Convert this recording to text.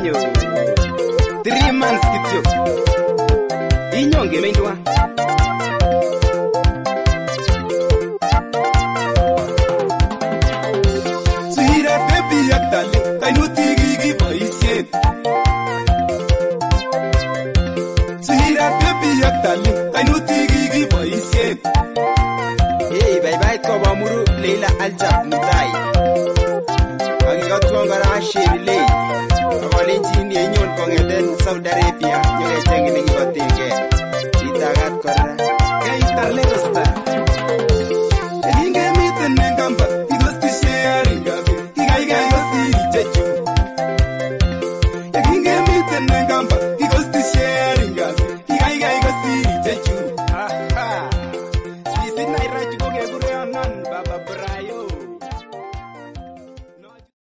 Anyo 3 months kityo Inyonge meindwa Sweetheart baby ak darling Kainutik ikiboisien Sweetheart baby ak darling Kainutik ikiboisien Hey bye bye koba muru Leila Aljab Mutai Akikotwon kora Sherry Lay Akalenjin yenyon kongeten Saudi Arabia Nyokechengini